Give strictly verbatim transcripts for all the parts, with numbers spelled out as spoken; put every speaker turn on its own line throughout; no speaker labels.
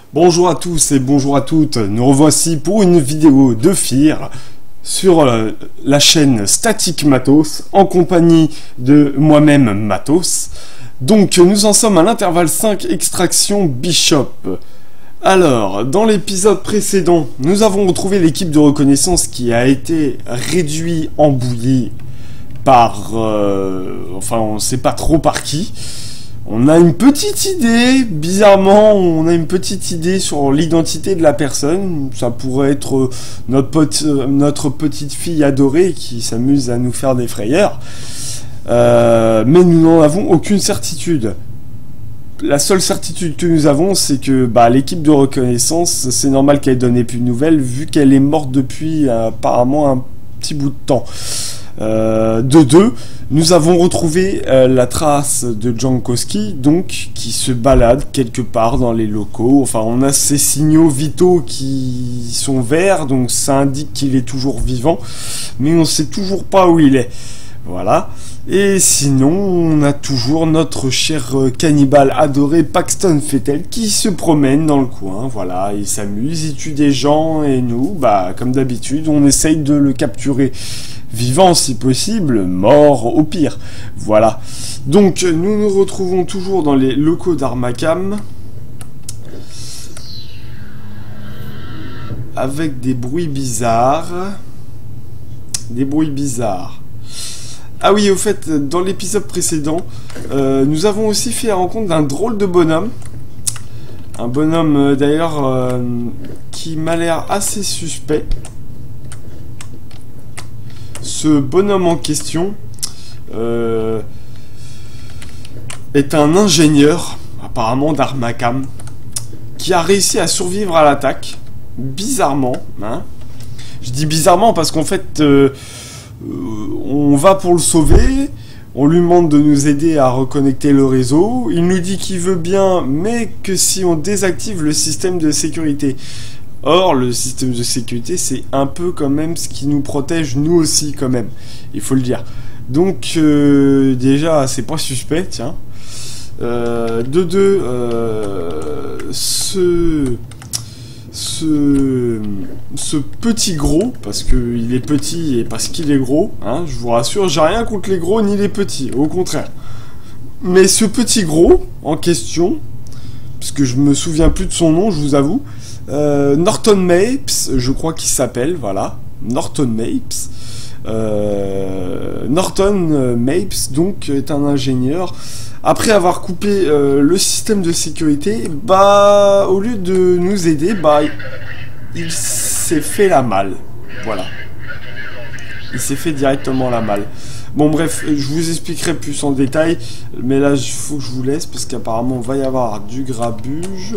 Bonjour à tous et bonjour à toutes, nous revoici pour une vidéo de F I R sur euh, la chaîne Static Matos en compagnie de moi-même Matos. Donc nous en sommes à l'intervalle cinq extraction Bishop. Alors, dans l'épisode précédent, nous avons retrouvé l'équipe de reconnaissance qui a été réduite en bouillie par... Euh, enfin, on ne sait pas trop par qui. On a une petite idée, bizarrement, on a une petite idée sur l'identité de la personne. Ça pourrait être notre, pote, notre petite fille adorée qui s'amuse à nous faire des frayeurs. Euh, mais nous n'en avons aucune certitude. La seule certitude que nous avons, c'est que bah, l'équipe de reconnaissance, c'est normal qu'elle donne plus de nouvelles, vu qu'elle est morte depuis euh, apparemment un petit bout de temps. Euh, de deux, nous avons retrouvé euh, la trace de Jankowski, donc qui se balade quelque part dans les locaux. Enfin, on a ces signaux vitaux qui sont verts, donc ça indique qu'il est toujours vivant, mais on ne sait toujours pas où il est. Voilà. Et sinon, on a toujours notre cher cannibale adoré Paxton Fettel qui se promène dans le coin. Voilà, il s'amuse, il tue des gens et nous, bah, comme d'habitude, on essaye de le capturer vivant si possible, mort au pire. Voilà. Donc, nous nous retrouvons toujours dans les locaux d'Armakam avec des bruits bizarres. Des bruits bizarres. Ah oui, au fait, dans l'épisode précédent, euh, nous avons aussi fait la rencontre d'un drôle de bonhomme. Un bonhomme, euh, d'ailleurs, euh, qui m'a l'air assez suspect. Ce bonhomme en question euh, est un ingénieur, apparemment d'Armakam, qui a réussi à survivre à l'attaque, bizarrement. Hein. Je dis bizarrement parce qu'en fait... Euh, Euh, on va pour le sauver, on lui demande de nous aider à reconnecter le réseau, il nous dit qu'il veut bien, mais que si on désactive le système de sécurité. Or, le système de sécurité, c'est un peu quand même ce qui nous protège, nous aussi, quand même, il faut le dire. Donc, euh, déjà, c'est pas suspect, tiens. Euh, de deux, euh, ce... Ce, ce petit gros, parce qu'il est petit et parce qu'il est gros, hein, je vous rassure, j'ai rien contre les gros ni les petits, au contraire. Mais ce petit gros, en question, parce que je me souviens plus de son nom, je vous avoue, euh, Norton Mapes, je crois qu'il s'appelle, voilà, Norton Mapes. Euh, Norton Mapes, donc, est un ingénieur. Après avoir coupé euh, le système de sécurité, bah, au lieu de nous aider, bah, il s'est fait la malle. Voilà. Il s'est fait directement la malle. Bon, bref, je vous expliquerai plus en détail, mais là, il faut que je vous laisse, parce qu'apparemment, il va y avoir du grabuge.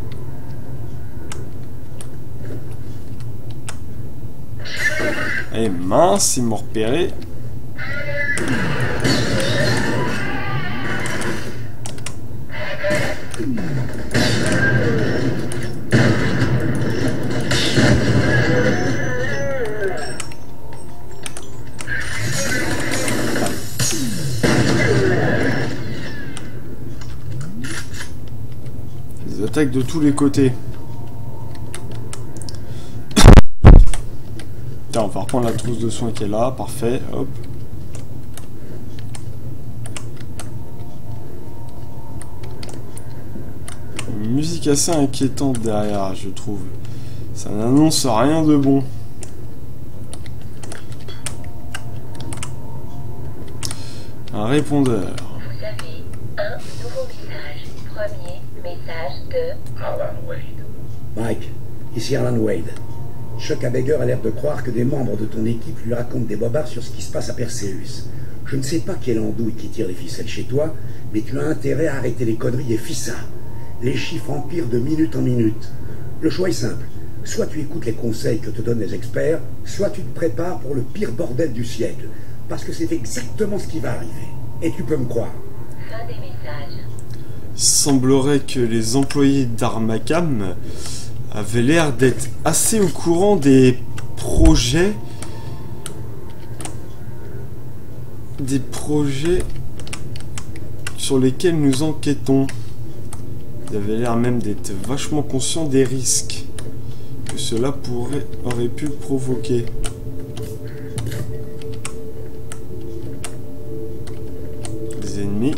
Et mince, ils m'ont repéré. Des attaques de tous les côtés. Tiens, on va reprendre la trousse de soins qui est là, parfait, hop. Une musique assez inquiétante derrière, je trouve. Ça n'annonce rien de bon. Un répondeur.
Vous avez un nouveau message. Premier message de
Alan Wade.
Mike, ici Alan Wade. Chuck Abegger a l'air de croire que des membres de ton équipe lui racontent des bobards sur ce qui se passe à Perseus. Je ne sais pas quelle andouille qui tire les ficelles chez toi, mais tu as intérêt à arrêter les conneries et fis ça. Les chiffres empirent de minute en minute. Le choix est simple. Soit tu écoutes les conseils que te donnent les experts, soit tu te prépares pour le pire bordel du siècle. Parce que c'est exactement ce qui va arriver. Et tu peux me croire.
fin des messages.
Il semblerait que les employés d'Armakam avaient l'air d'être assez au courant des projets des projets sur lesquels nous enquêtons. Ils avaient l'air même d'être vachement conscients des risques que cela pourrait, aurait pu provoquer. Des ennemis.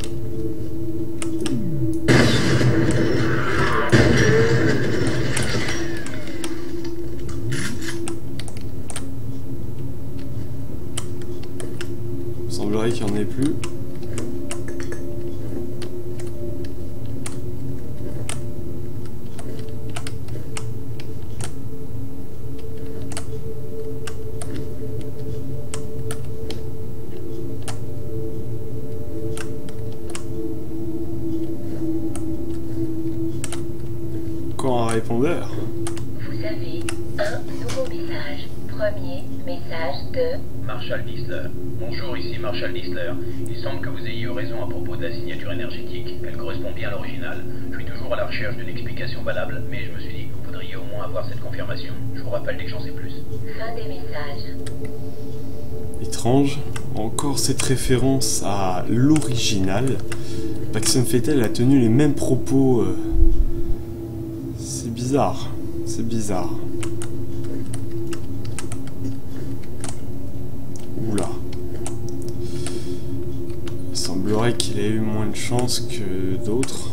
Il semblerait qu'il n'y en ait plus. Répondeur.
Vous avez un nouveau message. Premier message de
Marshall Disler. Bonjour, ici Marshall Disler. Il semble que vous ayez eu raison à propos de la signature énergétique. Elle correspond bien à l'original. Je suis toujours à la recherche d'une explication valable, mais je me suis dit que vous voudriez au moins avoir cette confirmation. Je vous rappelle dès que j'en sais plus.
Fin des messages.
Étrange. Encore cette référence à l'original. Paxton Fettel a tenu les mêmes propos. Euh... C'est bizarre. C'est bizarre. Oula. Il semblerait qu'il ait eu moins de chance que d'autres.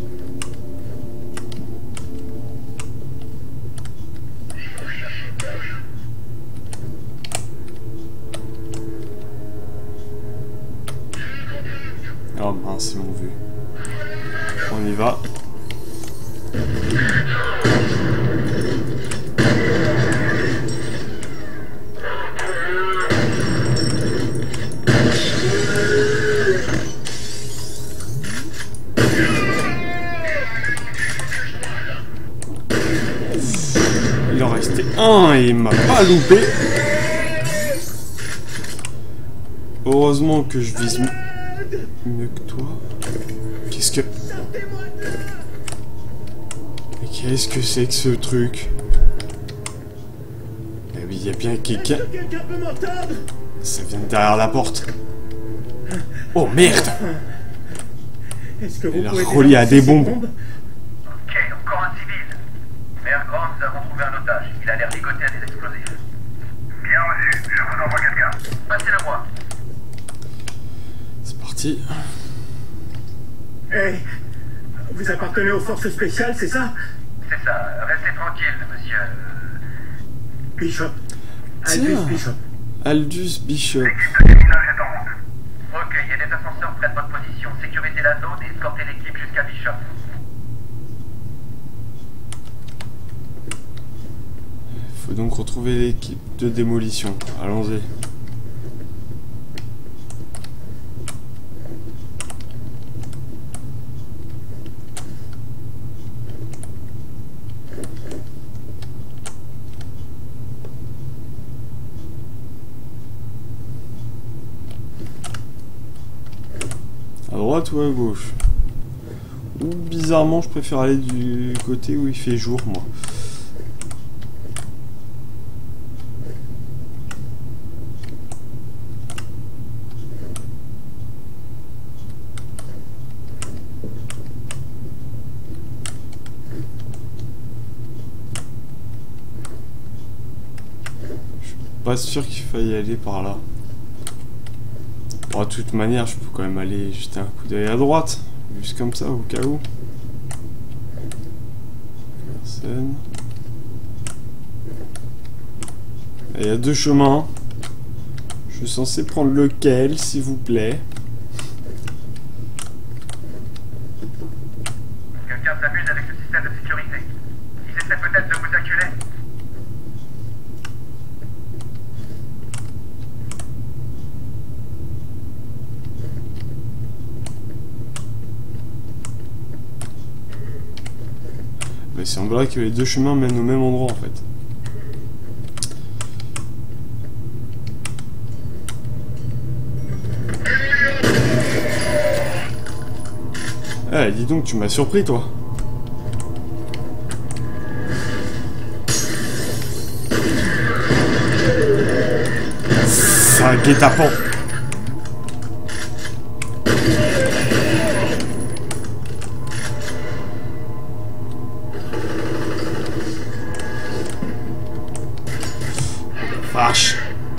Oh mince, ils m'ont vu. On y va. Il en restait un et il m'a pas loupé. Heureusement que je vise mieux que toi. Qu'est-ce que... Mais qu'est-ce que c'est que ce truc? Eh oui, il y a bien quelqu'un... Ça vient de derrière la porte. Oh merde! Il a relié à des bombes.
Ok, encore un civil. Mère Grande, nous avons trouvé un otage. Il a l'air ligoté à des explosifs. Bien reçu, je vous envoie quelqu'un. Passez-le moi.
C'est parti.
Hey, vous appartenez aux forces spéciales, c'est ça?
C'est ça, restez tranquille, monsieur...
Bishop.
Tiens.
Aldous Bishop.
Aldous Bishop.
L'équipe de déminage est en route. Ok, il y a des ascenseurs près de votre position. Sécurisez la zone et escortez l'équipe jusqu'à Bishop.
Faut donc retrouver l'équipe de démolition. Allons-y. À droite ou à gauche? Ou bizarrement, je préfère aller du côté où il fait jour, moi. Je suis pas sûr qu'il faille aller par là. Bon, de toute manière, je peux quand même aller jeter un coup d'œil à droite, juste comme ça, au cas où. Personne. Et il y a deux chemins. Je suis censé prendre lequel, s'il vous plaît?
Quelqu'un s'amuse avec le système de sécurité. Ils essaient peut-être de vous acculer.
Mais il semblerait que les deux chemins mènent au même endroit en fait. Eh, dis donc, tu m'as surpris toi. C'est un guet-apens. vache.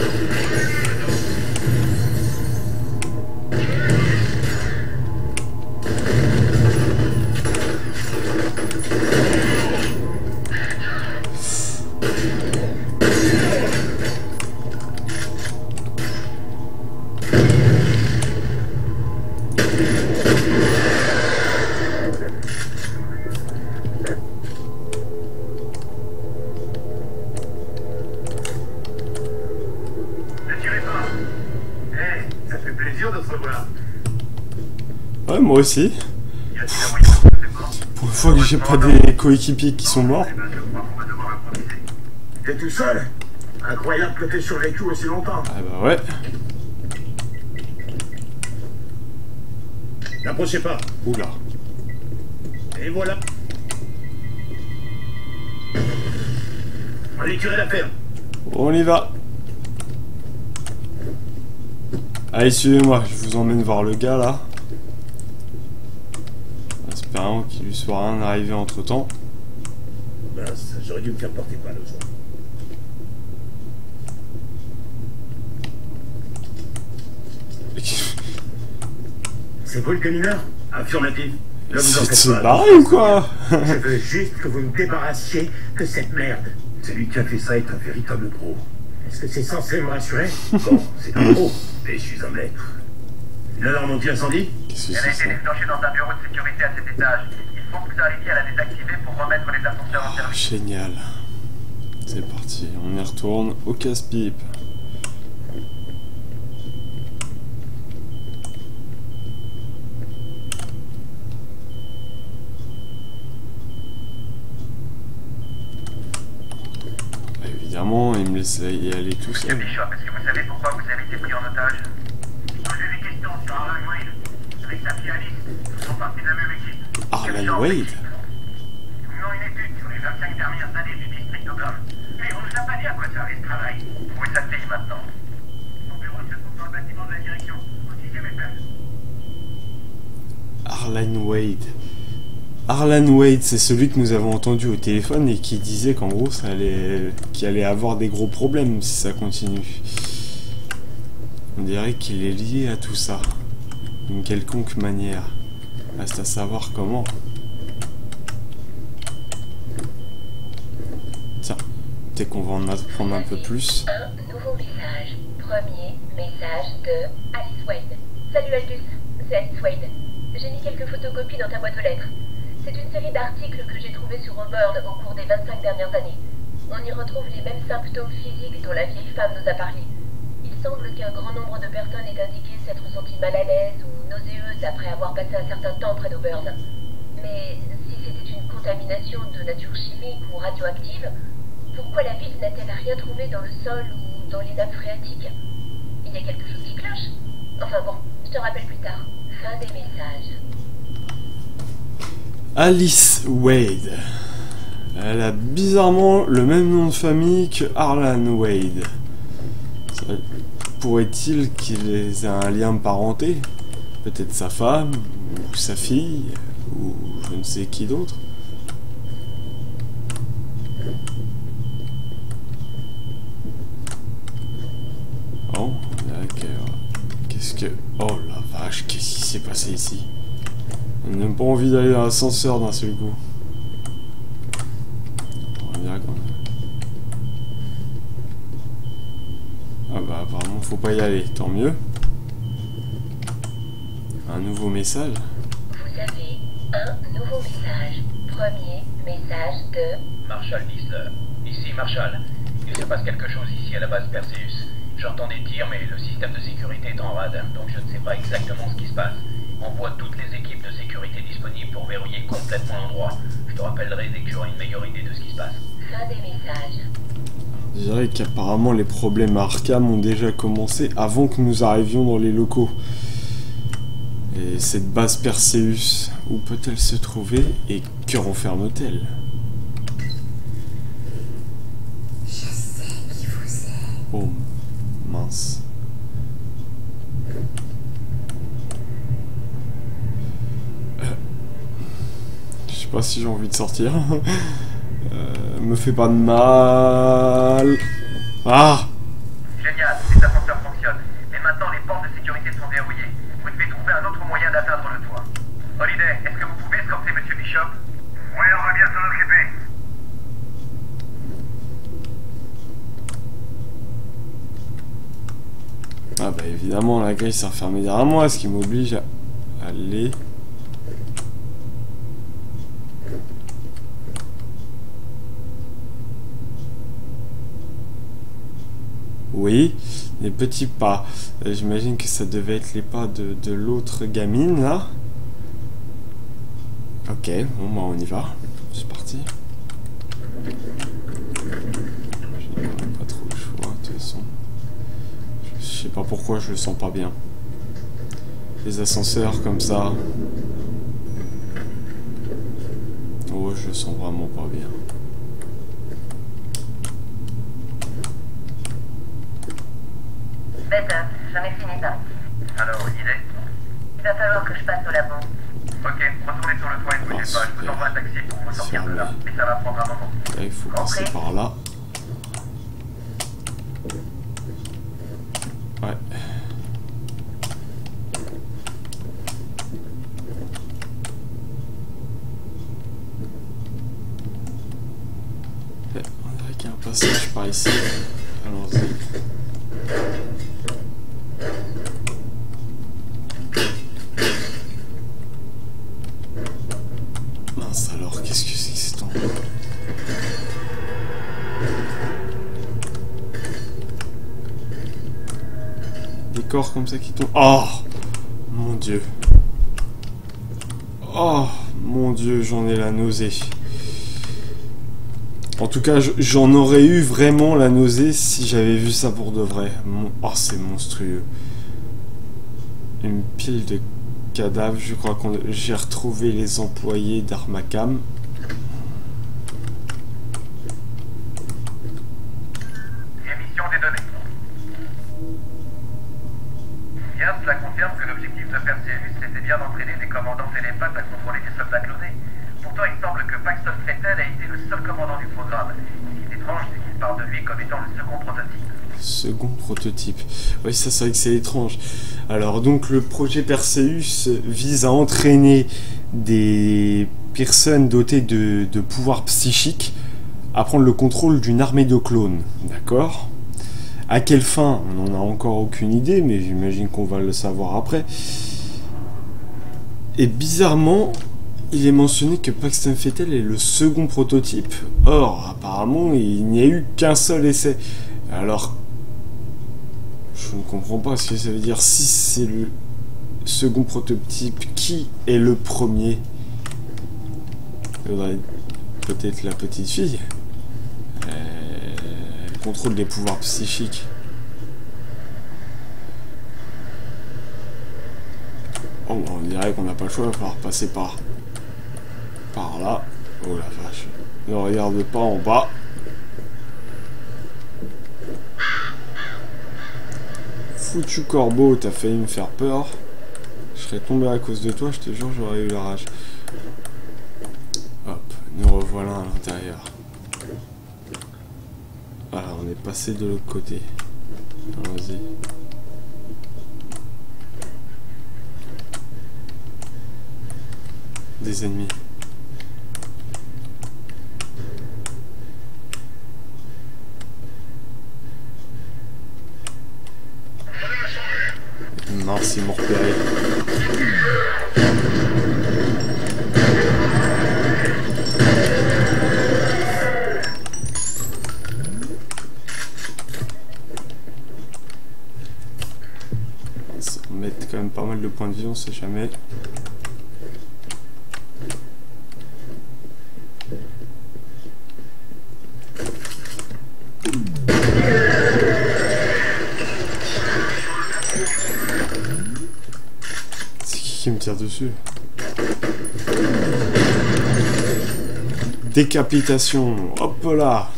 Ouais, moi aussi. Pour une fois que j'ai pas des coéquipiers qui sont morts.
T'es tout seul? Incroyable que t'aies survécu aussi longtemps.
Ah bah ouais.
N'approchez pas.
Oula.
Et voilà. Allez curer la ferme.
On y va. Allez, suivez-moi, je vous emmène voir le gars là. Espérons qu'il lui soit rien arrivé entre temps.
Mince, j'aurais dû me faire porter balle aux gens.
C'est vous le camineur? Affirmatif. Là, vous en faites
C'est
pas.
barré ou quoi?
Je veux juste que vous me débarrassiez de cette merde.
Celui qui a fait ça est un véritable pro.
Est-ce que c'est censé me rassurer?
Bon, c'est un pro, mais je suis un maître.
L'alarme anti-incendie?
Qu'est-ce que
Elle a
c'est
été
ça?
déclenchée dans un bureau de sécurité à cet étage. Il faut que vous arriviez à la désactiver pour remettre les ascenseurs en service.
Génial. C'est parti, on y retourne au casse-pipe. Évidemment, il me laisse y aller tout
Monsieur
seul.
Bishop, est-ce que vous savez pourquoi vous avez été pris en otage? Posez des questions sur Arlan Wade. Avec sa fille Alice, ils sont partis de la même équipe.
Arlan Wade?
Nous menons une étude sur les vingt-cinq dernières années du district Oblong. Mais on ne nous a pas dit à quoi servait ce travail. Vous pouvez s'asseoir maintenant. Mon bureau se trouve dans le bâtiment de la direction, au sixième étage.
Arlan Wade. Arlan Wade, c'est celui que nous avons entendu au téléphone et qui disait qu'en gros, ça allait, qu'il allait avoir des gros problèmes si ça continue. On dirait qu'il est lié à tout ça, d'une quelconque manière. Reste à savoir comment. Tiens, dès qu'on va en apprendre un peu plus.
Un nouveau message. Premier message de Alice Wade. Salut Aldous, c'est Alice Wade. J'ai mis quelques photocopies dans ta boîte aux lettres. C'est une série d'articles que j'ai trouvés sur Auburn au cours des vingt-cinq dernières années. On y retrouve les mêmes symptômes physiques dont la vieille femme nous a parlé. Il semble qu'un grand nombre de personnes aient indiqué s'être senties mal à l'aise ou nauséeuses après avoir passé un certain temps près d'Auburn. Mais si c'était une contamination de nature chimique ou radioactive, pourquoi la ville n'a-t-elle rien trouvé dans le sol ou dans les nappes phréatiques? Il y a quelque chose qui cloche. Enfin bon, je te rappelle plus tard. Fin des messages.
Alice Wade. Elle a bizarrement le même nom de famille que Arlan Wade. Ça pourrait-il qu'il ait un lien de parenté? Peut-être sa femme, ou sa fille, ou je ne sais qui d'autre. Oh, d'accord. Qu'est-ce que... Oh la vache, qu'est-ce qui s'est passé ici? On n'a même pas envie d'aller dans l'ascenseur d'un seul coup. On dirait qu'on a... Ah bah apparemment faut pas y aller, tant mieux. Un nouveau message.
Vous avez un nouveau message. Premier message de...
Marshall Disler. Ici Marshall. Il se passe quelque chose ici à la base Perseus. J'entends des tirs, mais le système de sécurité est en rade, donc je ne sais pas exactement ce qui se passe. Envoie toutes les équipes de sécurité disponibles pour verrouiller complètement l'endroit. Je te rappellerai dès que j'aurai une meilleure idée de ce qui se passe.
Fin des messages.
Je dirais qu'apparemment les problèmes à Arkham ont déjà commencé avant que nous arrivions dans les locaux. Et cette base Perseus, où peut-elle se trouver et que renferme-t-elle?
Je sais qui vous êtes.
Oh, mince. Euh, je sais pas si j'ai envie de sortir. euh, me fais pas de mal. Ah!
maintenant les portes de sécurité sont verrouillées. Vous devez trouver un autre moyen d'atteindre le toit. Holiday, est-ce que vous pouvez escorter Monsieur Bishop?
Oui, on va bien s'en occuper.
Ah bah évidemment, la grille s'est refermée derrière moi, ce qui m'oblige à aller... Oui, des petits pas. Euh, J'imagine que ça devait être les pas de, de l'autre gamine, là. Ok, bon bah on y va. C'est parti. Je n'ai pas trop le choix, de toute façon. Je sais pas pourquoi je le sens pas bien. Les ascenseurs comme ça. Oh, je le sens vraiment pas bien.
Bête, j'en ai fini par ici.
Alors, idée?
Il va falloir que je passe au labo.
Ok, retournez sur le toit et ne bougez
Oh,
pas. Je vous envoie un taxi pour vous sortir de là. Mais ça va prendre un moment.
Là, il faut passer par là. Ouais. Ouais, on dirait qu'il y a un passage par ici. Allons-y. Mince alors, qu'est-ce que c'est que cet endroit? Des corps comme ça qui tombent. Oh mon dieu. Oh mon dieu, j'en ai la nausée. En tout cas, j'en aurais eu vraiment la nausée si j'avais vu ça pour de vrai. Mon... Oh, c'est monstrueux. Une pile de cadavres. Je crois que j'ai retrouvé les employés d'Armacam.
Émission des données. Bien, cela confirme que l'objectif de Perseus c'était bien d'entraîner des commandants télépathes à contrôler des soldats clonés. Pourtant, il semble que Paxton Fettel a été le seul commandant du programme. Ce qui est étrange, c'est qu'il parle de lui comme étant le second prototype.
Second prototype. Oui, ça c'est vrai que c'est étrange. Alors donc le projet Perseus vise à entraîner des personnes dotées de, de pouvoirs psychiques à prendre le contrôle d'une armée de clones. D'accord? À quelle fin? On n'en a encore aucune idée, mais j'imagine qu'on va le savoir après. Et bizarrement, il est mentionné que Paxton Fettel est le second prototype. Or, apparemment, il n'y a eu qu'un seul essai. Alors, je ne comprends pas ce que ça veut dire. Si c'est le second prototype, qui est le premier? Peut-être la petite fille. Euh, elle contrôle des pouvoirs psychiques. Oh, on dirait qu'on n'a pas le choix, il va falloir passer par... par là. Oh la vache. Ne regarde pas en bas. Foutu corbeau, t'as failli me faire peur. Je serais tombé à cause de toi, je te jure, j'aurais eu la rage. Hop, nous revoilà à l'intérieur. Voilà, on est passé de l'autre côté. Allons-y. Des ennemis. Mince, ils m'ont repéré. Ça va mettre quand même pas mal de points de vie, on sait jamais. Qui me tire dessus? Décapitation, hop là.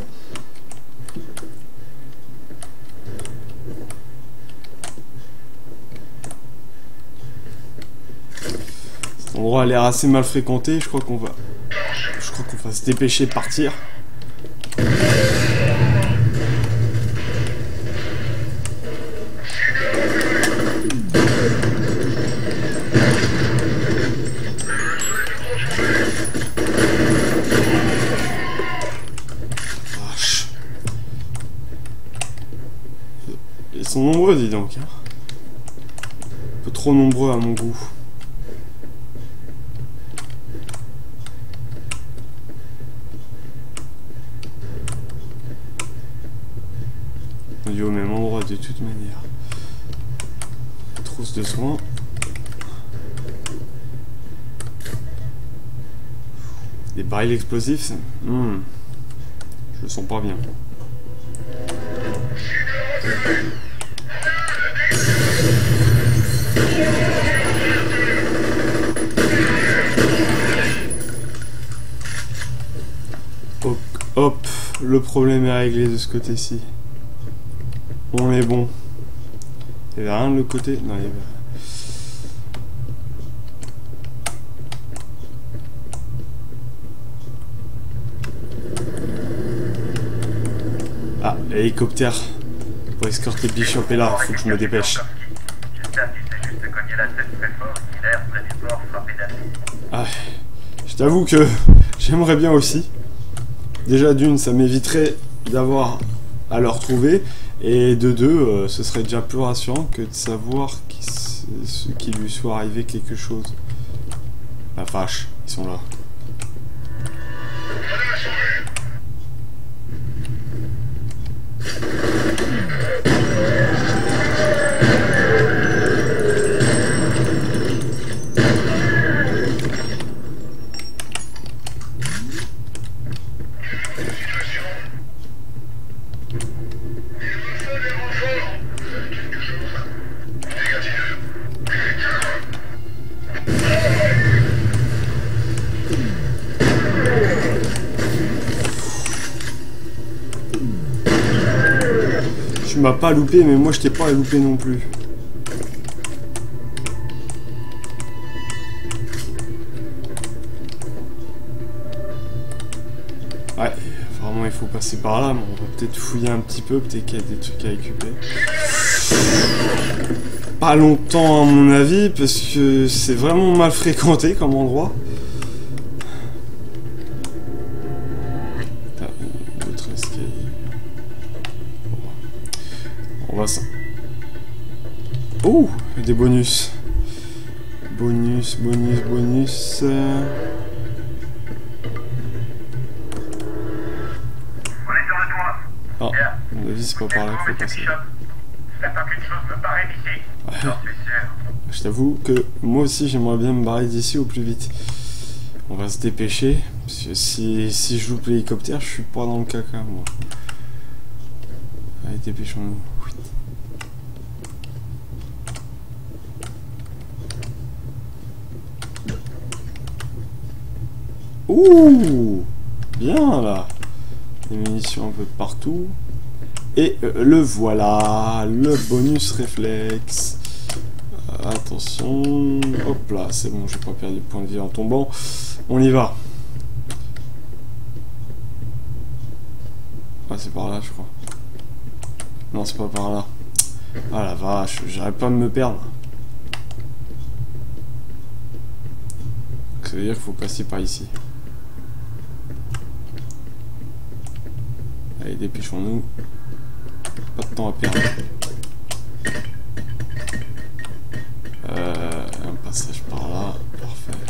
Cet endroit a l'air assez mal fréquenté, je crois qu'on va... Je crois qu'on va se dépêcher de partir. sont nombreux, dis donc. Hein. Un peu trop nombreux à mon goût. On est au même endroit de toute manière. Trousse de soins. Des barils explosifs, mmh. Je le sens pas bien. Hop, hop, le problème est réglé de ce côté-ci. On est bon. Il y avait rien de l'autre côté? Non, il y avait rien. Ah, l'hélicoptère pour escorter Bishop est là, faut que je me dépêche. Ah, je t'avoue que j'aimerais bien aussi. Déjà d'une, ça m'éviterait d'avoir à le retrouver, et de deux, euh, ce serait déjà plus rassurant que de savoir qu'il qu lui soit arrivé quelque chose. La vache, ils sont là. Tu m'as pas loupé, mais moi je t'ai pas loupé non plus. Ouais, vraiment il faut passer par là, mais on va peut-être fouiller un petit peu, peut-être qu'il y a des trucs à récupérer. Pas longtemps à mon avis, parce que c'est vraiment mal fréquenté comme endroit. On va ça. Oh, des bonus. Bonus, bonus, bonus. Ah, à mon avis, c'est pas par là qu'il faut passer. Ouais. Je t'avoue que moi aussi, j'aimerais bien me barrer d'ici au plus vite. On va se dépêcher. Parce que si, si je loupe l'hélicoptère, je suis pas dans le caca, moi. Allez, dépêchons-nous. Ouh, bien là. Des munitions un peu de partout. Et euh, le voilà, le bonus réflexe. Euh, attention. Hop là, c'est bon, j'ai pas perdu de point de vie en tombant. On y va. Ah, c'est par là, je crois. Non, c'est pas par là. Ah la vache, j'arrive pas à me perdre. Ça veut dire qu'il faut passer par ici. Allez, dépêchons-nous. Pas de temps à perdre. Euh, un passage par là. Parfait.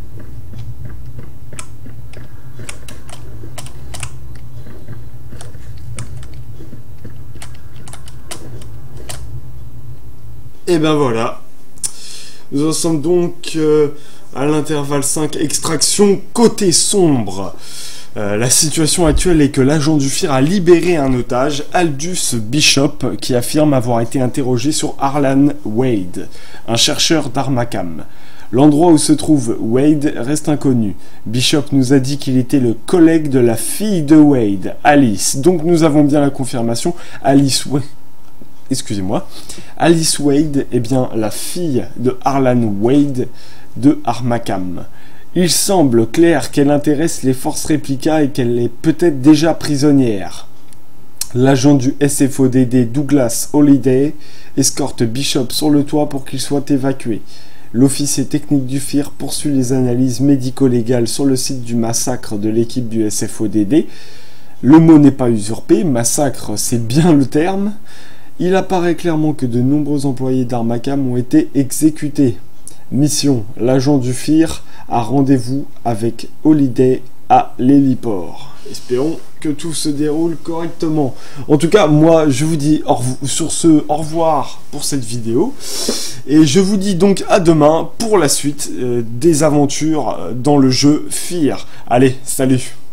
Et ben voilà. Nous en sommes donc euh, à l'intervalle cinq, extraction côté sombre. Euh, la situation actuelle est que l'agent du F I R a libéré un otage, Aldous Bishop, qui affirme avoir été interrogé sur Harlan Wade, un chercheur d'Armacam. L'endroit où se trouve Wade reste inconnu. Bishop nous a dit qu'il était le collègue de la fille de Wade, Alice. Donc nous avons bien la confirmation, Alice Wade... Excusez-moi. Alice Wade est bien la fille de Harlan Wade de Armacam. Il semble clair qu'elle intéresse les forces Replica et qu'elle est peut-être déjà prisonnière. L'agent du S F O D D Douglas Holliday escorte Bishop sur le toit pour qu'il soit évacué. L'officier technique du F I R poursuit les analyses médico-légales sur le site du massacre de l'équipe du S F O D D. Le mot n'est pas usurpé, massacre c'est bien le terme. Il apparaît clairement que de nombreux employés d'Armakam ont été exécutés. Mission, l'agent du F I R a rendez-vous avec Holiday à l'héliport. Espérons que tout se déroule correctement. En tout cas, moi, je vous dis au sur ce au revoir pour cette vidéo. Et je vous dis donc à demain pour la suite euh, des aventures dans le jeu F I R. Allez, salut!